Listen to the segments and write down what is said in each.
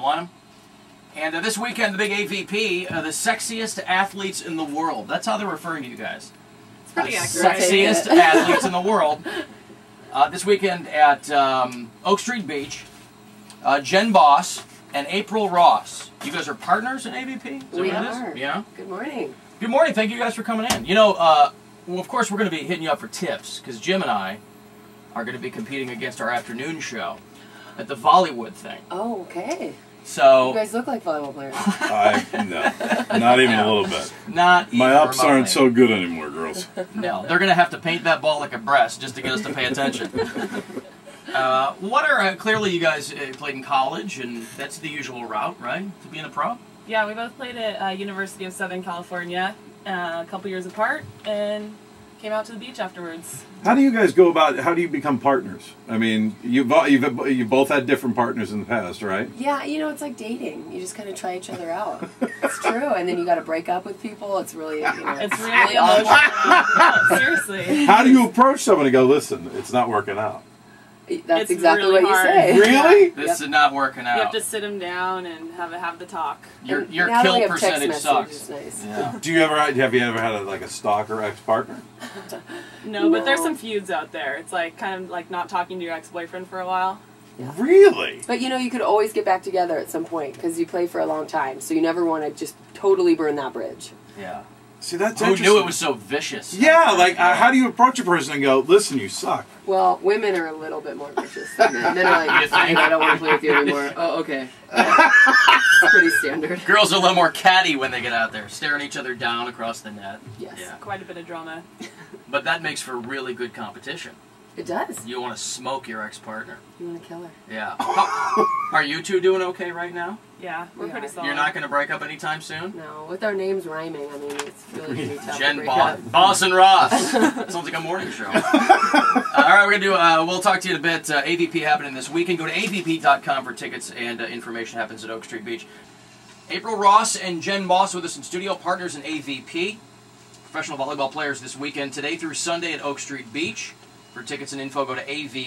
Lynham. And this weekend, the big AVP, the sexiest athletes in the world. That's how they're referring to you guys. It's pretty accurate. Sexiest athletes in the world. This weekend at Oak Street Beach, Jen Boss and April Ross. You guys are partners in AVP? We are. Yeah? Good morning. Good morning. Thank you guys for coming in. You know, well, of course, we're going to be hitting you up for tips, because Jim and I are going to be competing against our afternoon show at the Vollywood thing. Oh, okay. So you guys look like volleyball players. No, not even a little bit. Not even My ups remotely. aren't so good anymore, girls. No, they're going to have to paint that ball like a breast just to get us to pay attention. What are clearly you guys played in college, and that's the usual route, right, to being a pro? Yeah, we both played at University of Southern California a couple years apart, and came out to the beach afterwards. How do you guys go about? How do you become partners? I mean, you both had different partners in the past, right? Yeah, you know, it's like dating. You just kind of try each other out. It's true, and then you got to break up with people. It's really, you know, it's really emotional. No, seriously. How do you approach someone and go, listen, it's not working out? That's it's exactly really what you hard. say. Really? This is not working out. You have to sit them down and have the talk. Your now kill we have percentage text sucks. messages, nice. Yeah. Have you ever had like a stalker ex-partner? No, but there's some feuds out there. It's like kind of like not talking to your ex-boyfriend for a while. Yeah. Really? But you know, you could always get back together at some point because you play for a long time, so you never want to just totally burn that bridge. Yeah. See, that's Who knew it was so vicious? Yeah, like how do you approach a person and go, listen, you suck? Well, women are a little bit more vicious than men. Men are like, I don't want to play with you anymore. Oh, okay. It's pretty standard. Girls are a little more catty when they get out there, staring each other down across the net. Yes. Yeah. Quite a bit of drama. But that makes for really good competition. It does. You want to smoke your ex-partner. You want to kill her. Yeah. Are you two doing okay right now? Yeah, we're pretty solid. You're not going to break up anytime soon? No, with our names rhyming, I mean, it's really going to be tough to Jen break up. Boss and Ross. Sounds like a morning show. All right, we're going to do, we'll talk to you in a bit. AVP happening this weekend. Go to avp.com for tickets and information happens at Oak Street Beach. April Ross and Jen Boss with us in studio, partners in AVP. Professional volleyball players this weekend, today through Sunday at Oak Street Beach. For tickets and info, go to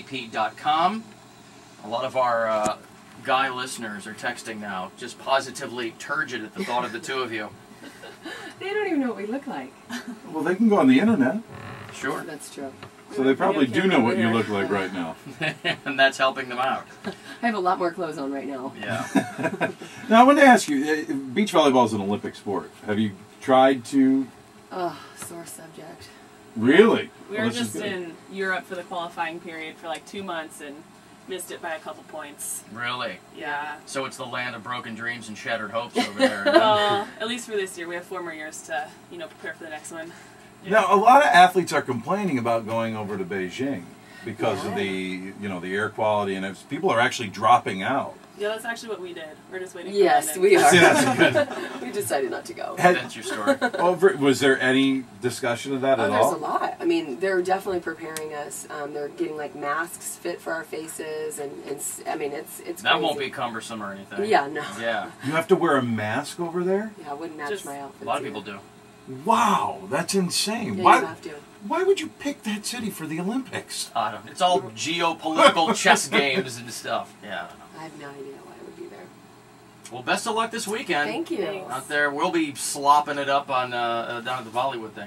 avp.com. A lot of our guy listeners are texting now, just positively turgid at the thought of the two of you. They don't even know what we look like. Well, they can go on the internet. Sure. That's true. So they probably do know what you look like right now. And that's helping them out. I have a lot more clothes on right now. Yeah. Now, I want to ask you, beach volleyball is an Olympic sport. Have you tried to... Ugh, sore subject. Really? We were just in Europe for the qualifying period for like 2 months and missed it by a couple points. Really? Yeah. So it's the land of broken dreams and shattered hopes over there. Well, at least for this year, we have 4 more years to, you know, prepare for the next one. Yeah. Now, a lot of athletes are complaining about going over to Beijing because of the, you know, the air quality, and people are actually dropping out. Yeah, that's actually what we did. We're just waiting for Yes, London. we are. See, that's good. We decided not to go. That's your story. Was there any discussion of that at all? There's a lot. I mean, they're definitely preparing us. They're getting like masks fit for our faces, and I mean, it's That crazy. won't be cumbersome or anything. Yeah, no. Yeah. You have to wear a mask over there? Yeah, I wouldn't match Just my outfit. A lot of people do. Wow, that's insane. Yeah, Why, you have to. why would you pick that city for the Olympics? I don't know. It's all geopolitical chess games and stuff. Yeah, I don't know. I have no idea why I would be there. Well, best of luck this weekend. Thank you. Thanks. Out there, we'll be slopping it up on down at the Vollywood thing.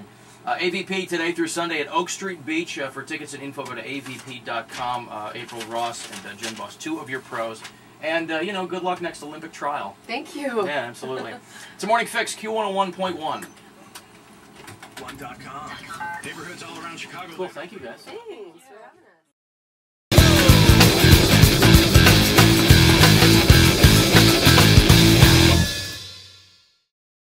AVP today through Sunday at Oak Street Beach. For tickets and info, go to avp.com. April Ross and Jen Boss, 2 of your pros. And, you know, good luck next Olympic trial. Thank you. Yeah, absolutely. It's a Morning Fix, Q101.1. One.com. Neighborhoods all around Chicago. Cool, thank you guys. Thanks for having us.